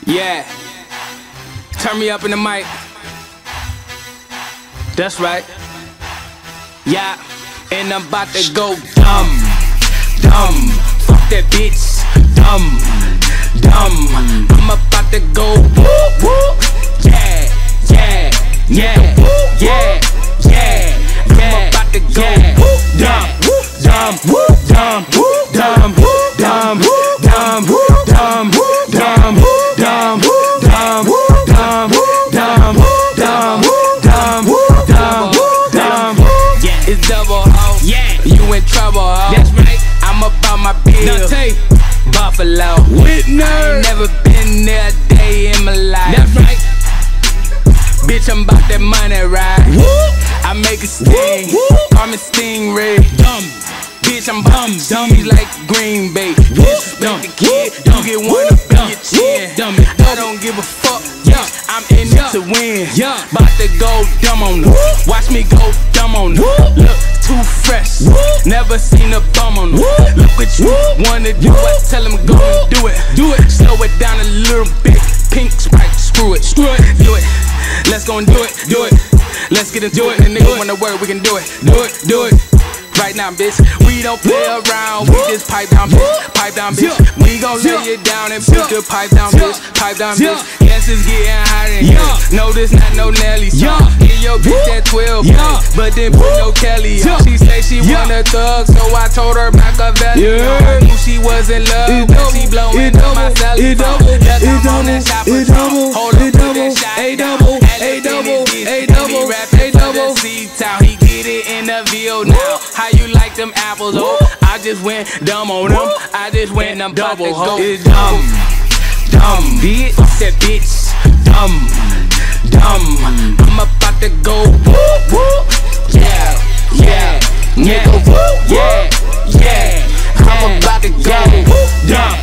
Yeah, turn me up in the mic. That's right. Yeah, and I'm about to go dumb. Fuck that bitch, dumb. I'm about to go whoop whoop. Yeah. I'm about to go dumb. It's double ho. Yeah, you in trouble, ho. That's right. I'm about my bill. Buffalo. Whitner. I ain't never been there a day in my life. That's right. Bitch, I'm about that money, right? Whoop. I make a sting. Call me Stingray. Dumb. Bitch, I'm dumb. She's like Green Bay. Disrespect the kid, you get one up in your chin. I don't give a fuck. I'm in it to win. About to go dumb on them. Watch me go dumb on them. Look too fresh. Never seen a bum on them. Look what you wanna do. I tell them go and do it. Slow it down a little bit. Pink Sprite, screw it. Do it. Let's go and do it. Let's get into it. And nigga wanna work, we can do it. Do it. Right now, bitch, we don't play around. We just pipe down, bitch. We gon' lay it down and put the pipe down, bitch. Yes, it's getting hot in here. No, this not no Nelly song. Get your bitch at 12, but then put no Kelly on. She say she want a thug, so I told her Machiavelli. I knew she was in love, but she blowing up my celly phone. Yes, I'm on that shopper phone. Hold up, put that shot down. A-double. He get it in the VO now. How you like them apples? Oh, I just went dumb on them. I just went double ho. It's dumb. Bitch, fuck that bitch. Dumb. I'm about to go whoop whoop. Yeah. I'm about to go dumb.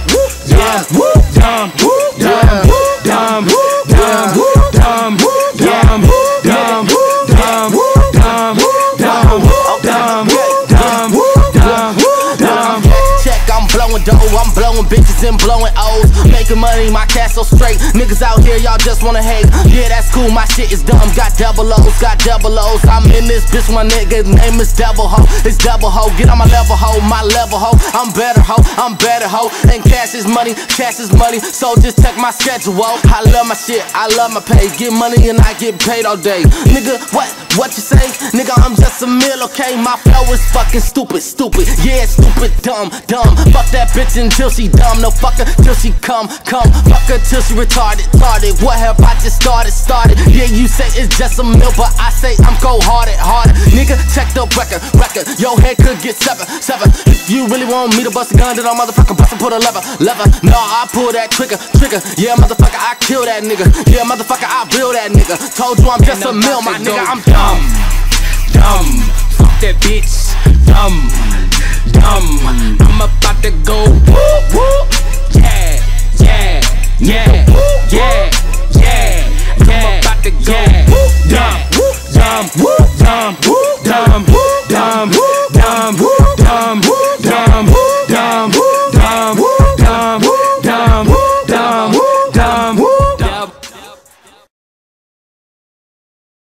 I'm blowing bitches and blowing O's. Making money, my cash so straight. Niggas out here, y'all just wanna hate. Yeah, that's cool, my shit is dumb. Got double O's. I'm in this bitch, my nigga name is Double Ho. It's Double Ho, get on my level ho, I'm better ho. And cash is money, so just check my schedule. I love my shit, I love my pay. Get money and I get paid all day. Nigga, what you say? Nigga, I'm just a meal, okay? My flow is fucking stupid. Yeah, stupid, dumb. Fuck that bitch until she dumb. No, fuck her till she come. Fuck her till she retarded. What have I just started? Yeah, you say it's just a meal, but I say I'm cold hearted. Nigga, check the record. Your head could get seven. If you really want me to bust a gun, then I'll motherfucker bust and put a lever. No, I pull that trigger. Yeah, motherfucker, I kill that nigga. Yeah, motherfucker, I build that nigga. Told you I'm just a meal, my nigga, I'm dumb. Fuck that bitch. Dumb. I'm about to go whoop whoop. Yeah. I'm about to go dumb.